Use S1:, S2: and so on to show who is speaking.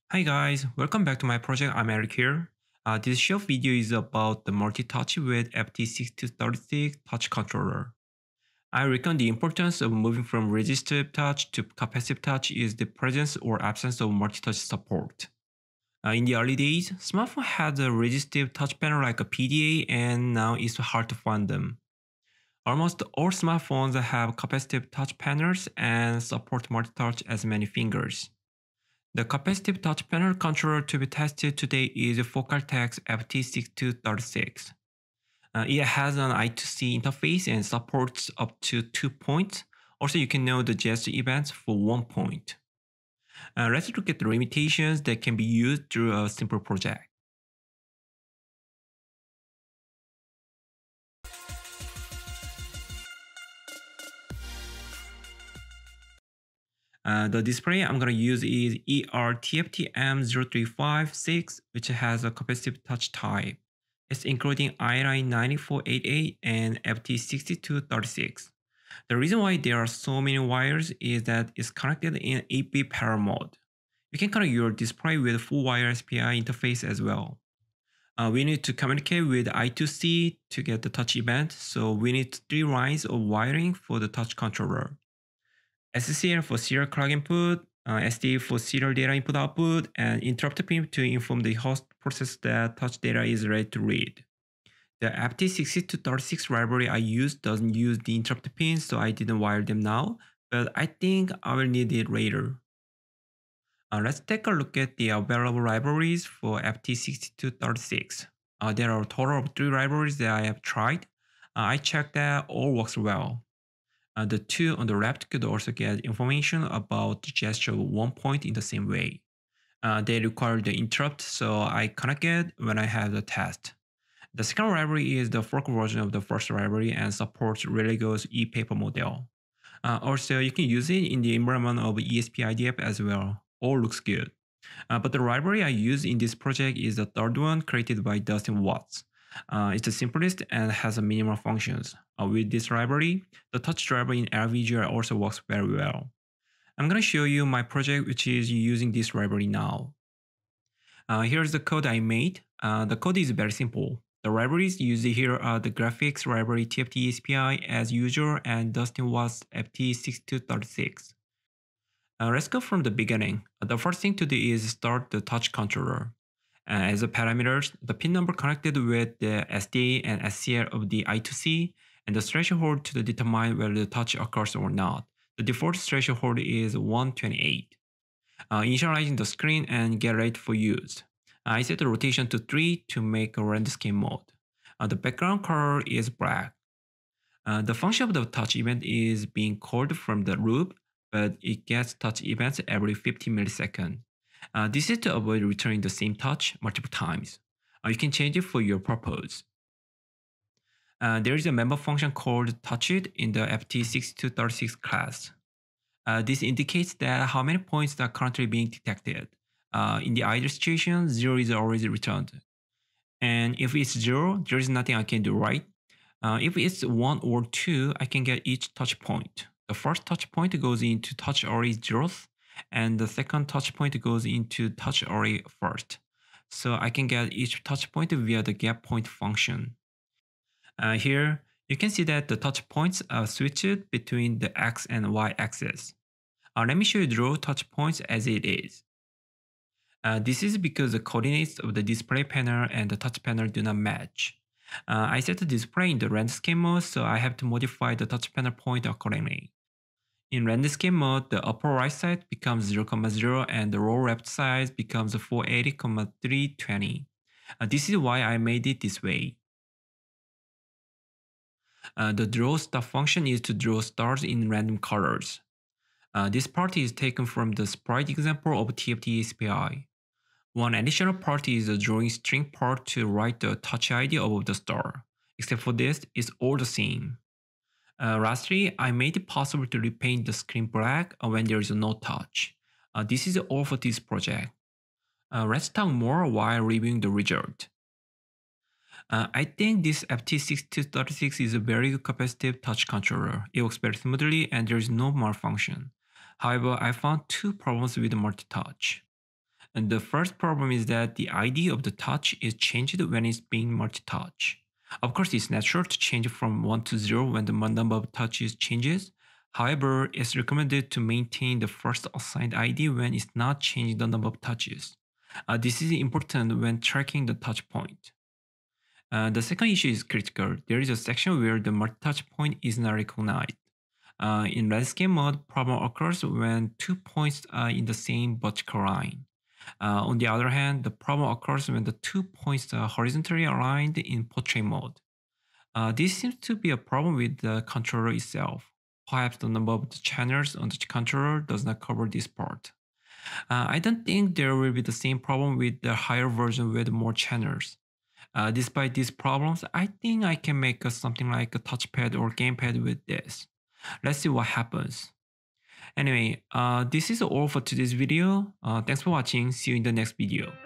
S1: Hi guys, welcome back to my project. I'm Eric here. This short video is about the multi-touch with FT6236 touch controller. I reckon the importance of moving from resistive touch to capacitive touch is the presence or absence of multi-touch support. In the early days, smartphone had a resistive touch panel like a PDA, and now it's hard to find them. Almost all smartphones have capacitive touch panels and support multi-touch as many fingers. The capacitive touch panel controller to be tested today is Focaltech's FT6236. It has an I2C interface and supports up to 2 points. Also, you can know the gesture events for 1 point. Let's look at the limitations that can be used through a simple project. The display I'm going to use is ESP32 which has a capacitive touch type. It's including iLine 9488 and FT6236. The reason why there are so many wires is that it's connected in 8-bit parallel mode. You can connect your display with full wire SPI interface as well. We need to communicate with I2C to get the touch event, so we need 3 lines of wiring for the touch controller. SCL for serial clock input, SD for serial data input output, and interrupt pin to inform the host process that touch data is ready to read. The FT6236 library I used doesn't use the interrupt pins, so I didn't wire them now, but I think I will need it later. Let's take a look at the available libraries for FT6236. There are a total of 3 libraries that I have tried. I checked that all works well. The 2 on the left could also get information about the gesture of 1 point in the same way. They require the interrupt, so I connect it when I have the test. The second library is the fork version of the first library and supports Religo's e-paper model. Also, you can use it in the environment of ESP32 as well. All looks good. But the library I use in this project is the third one created by Dustin. It's the simplest and has a minimal functions. With this library, the touch driver in LVGR also works very well. I'm going to show you my project which is using this library now. Here's the code I made. The code is very simple. The libraries used here are the graphics library TFT-SPI as usual and Dustin FT6236. Let's go from the beginning. The first thing to do is start the touch controller. As a parameters, the pin number connected with the SD and SCL of the I2C and the threshold to determine whether the touch occurs or not. The default threshold is 128. Initializing the screen and get ready for use. I set the rotation to 3 to make a render scheme mode. The background color is black. The function of the touch event is being called from the loop, but it gets touch events every 50 milliseconds. This is to avoid returning the same touch multiple times. You can change it for your purpose. There is a member function called touchIt in the FT6236 class. This indicates that how many points are currently being detected. In the ideal situation, 0 is already returned. And if it's 0, there is nothing I can do, right? If it's 1 or 2, I can get each touch point. The first touch point goes into touch array 0th, and the second touch point goes into touch array first. So I can get each touch point via the get point function. Here, you can see that the touch points are switched between the x and y axis. Let me show you the raw touch points as it is. This is because the coordinates of the display panel and the touch panel do not match. I set the display in the render scheme mode, so I have to modify the touch panel point accordingly. In render scheme mode, the upper right side becomes 0,0 and the lower left side becomes 480,320. This is why I made it this way. The draw star function is to draw stars in random colors. This part is taken from the sprite example of TFT-SPI. One additional part is the drawing string part to write the touch ID above the star. Except for this, it's all the same. Lastly, I made it possible to repaint the screen black when there is no touch. This is all for this project. Let's talk more while reviewing the result. I think this FT6236 is a very good capacitive touch controller. It works very smoothly and there is no malfunction. However, I found 2 problems with multi-touch. And the first problem is that the ID of the touch is changed when it's being multi-touch. Of course, it's natural to change from 1 to 0 when the number of touches changes. However, it's recommended to maintain the first assigned ID when it's not changing the number of touches. This is important when tracking the touch point. The second issue is critical. There is a section where the multi-touch point is not recognized. In landscape mode, problem occurs when 2 points are in the same vertical line. On the other hand, the problem occurs when the 2 points are horizontally aligned in portrait mode. This seems to be a problem with the controller itself. Perhaps the number of the channels on the controller does not cover this part. I don't think there will be the same problem with the higher version with more channels. Despite these problems, I think I can make something like a touchpad or gamepad with this. Let's see what happens. Anyway, this is all for today's video. Thanks for watching. See you in the next video.